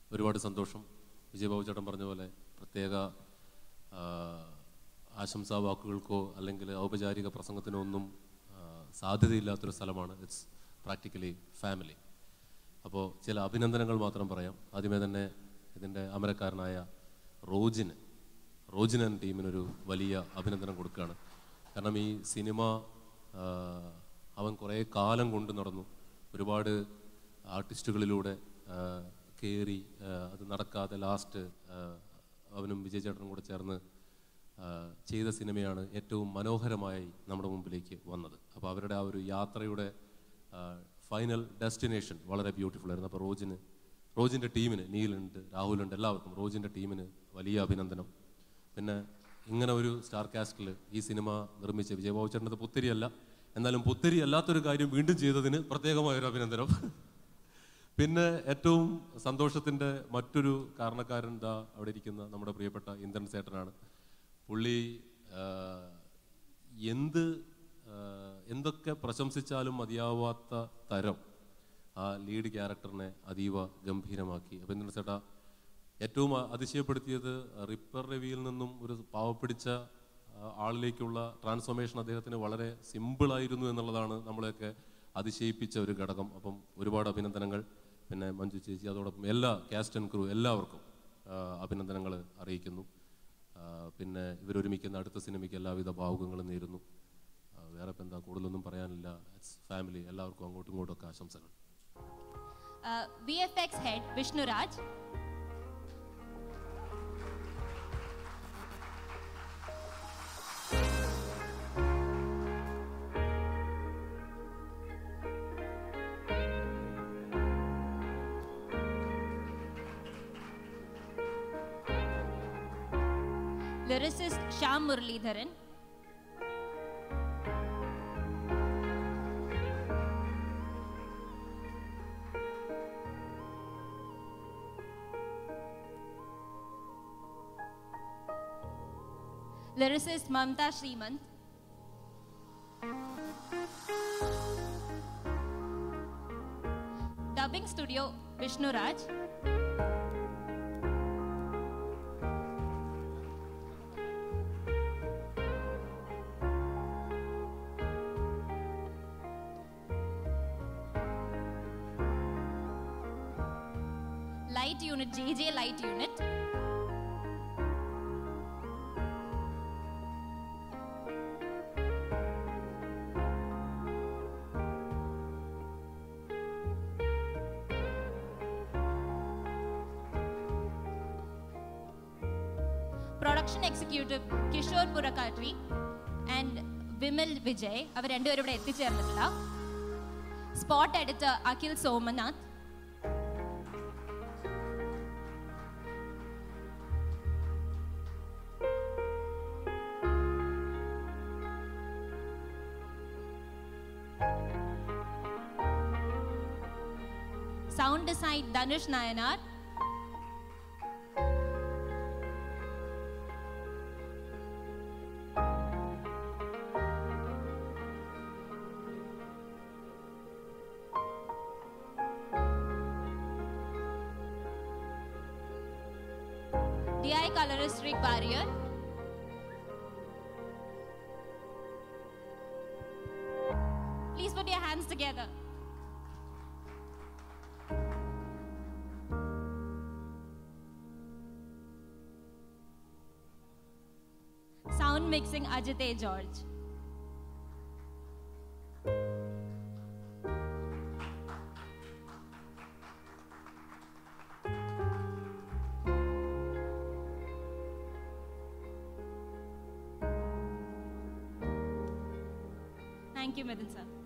ഒരുപാട് സന്തോഷം. വിജയബാബു ചേട്ടൻ പറഞ്ഞ പോലെ പ്രത്യേക ആശംസാ വാക്കുകൾക്കോ അല്ലെങ്കിൽ ഔപചാരിക പ്രസംഗത്തിനോ ഒന്നും സാധ്യതയില്ലാത്തൊരു സ്ഥലമാണ്. It's practically family. അപ്പോൾ ചില അഭിനന്ദനങ്ങൾ മാത്രം പറയാം. ആദ്യമേ തന്നെ ഇതിൻ്റെ അമരക്കാരനായ റോജിൻ എന്ന ടീമിനൊരു വലിയ അഭിനന്ദനം കൊടുക്കുകയാണ്. കാരണം ഈ സിനിമ അവൻ കുറേ കാലം കൊണ്ട് നടന്നു, ഒരുപാട് ആർട്ടിസ്റ്റുകളിലൂടെ കയറി, അത് നടക്കാതെ ലാസ്റ്റ് അവനും വിജയ് ചേട്ടനും കൂടെ ചേർന്ന് ചെയ്ത സിനിമയാണ് ഏറ്റവും മനോഹരമായി നമ്മുടെ മുമ്പിലേക്ക് വന്നത്. അപ്പോൾ അവരുടെ ആ ഒരു യാത്രയുടെ ഫൈനൽ ഡെസ്റ്റിനേഷൻ വളരെ ബ്യൂട്ടിഫുൾ ആയിരുന്നു. അപ്പോൾ റോജിൻ്റെ ടീമിന്, നീലുണ്ട്, രാഹുലുണ്ട്, എല്ലാവർക്കും റോജിൻ്റെ ടീമിന് വലിയ അഭിനന്ദനം. പിന്നെ ഇങ്ങനെ ഒരു സ്റ്റാർ കാസ്റ്റിൽ ഈ സിനിമ നിർമ്മിച്ച വിജയബാബു ചേട്ടനത് പുത്തിരിയല്ല, എന്നാലും പുത്തിരി അല്ലാത്തൊരു കാര്യം വീണ്ടും ചെയ്തതിന് പ്രത്യേകമായൊരു അഭിനന്ദനം. പിന്നെ ഏറ്റവും സന്തോഷത്തിൻ്റെ മറ്റൊരു കാരണക്കാരൻ ദാ അവിടെ ഇരിക്കുന്ന നമ്മുടെ പ്രിയപ്പെട്ട ഇന്ദ്രൻ ചേട്ടനാണ്. പുള്ളി എന്തൊക്കെ പ്രശംസിച്ചാലും മതിയാവാത്ത തരം ആ ലീഡ് ക്യാരക്ടറിനെ അതീവ ഗംഭീരമാക്കി. അപ്പോൾ ഇന്ദ്രൻ ചേട്ടാ, ഏറ്റവും അതിശയപ്പെടുത്തിയത് റിപ്പർ രവിയിൽ നിന്നും ഒരു പാവപ്പിടിച്ച ആളിലേക്കുള്ള ട്രാൻസ്ഫോർമേഷൻ അദ്ദേഹത്തിന് വളരെ സിമ്പിളായിരുന്നു എന്നുള്ളതാണ് നമ്മളെയൊക്കെ അതിശയിപ്പിച്ച ഒരു ഘടകം. അപ്പം ഒരുപാട് അഭിനന്ദനങ്ങൾ. പിന്നെ മഞ്ജു ചേച്ചി, അതോടൊപ്പം എല്ലാ കാസ്റ്റ് ആൻഡ് ക്രൂ എല്ലാവർക്കും അഭിനന്ദനങ്ങൾ അറിയിക്കുന്നു. പിന്നെ ഇവരൊരുമിക്കുന്ന അടുത്ത സിനിമയ്ക്ക് എല്ലാവിധ ഭാവുകങ്ങളും നേരുന്നു. വേറെ ഇപ്പം എന്താ, കൂടുതലൊന്നും പറയാനില്ല. It's family. എല്ലാവർക്കും അങ്ങോട്ടും ഇങ്ങോട്ടൊക്കെ ആശംസകൾ. VFX head Vishnuraj. Lyricist Shyam Muralidharan. Lyricist Mamta Srimant. Dubbing studio Vishnuraj. Light unit JJ Light unit. Production executive Kishore Purakatri and Vimal Vijay. അവർ രണ്ടുപേരും ഇവിടെ എത്തിച്ചേർന്നിട്ടില്ല. Spot editor Akhil Somanath. Sound design Dhanush Nayanar. DI colorist Rick Barrier. Please put your hands together. Sound mixing Ajite George. Thank you, Midin sir.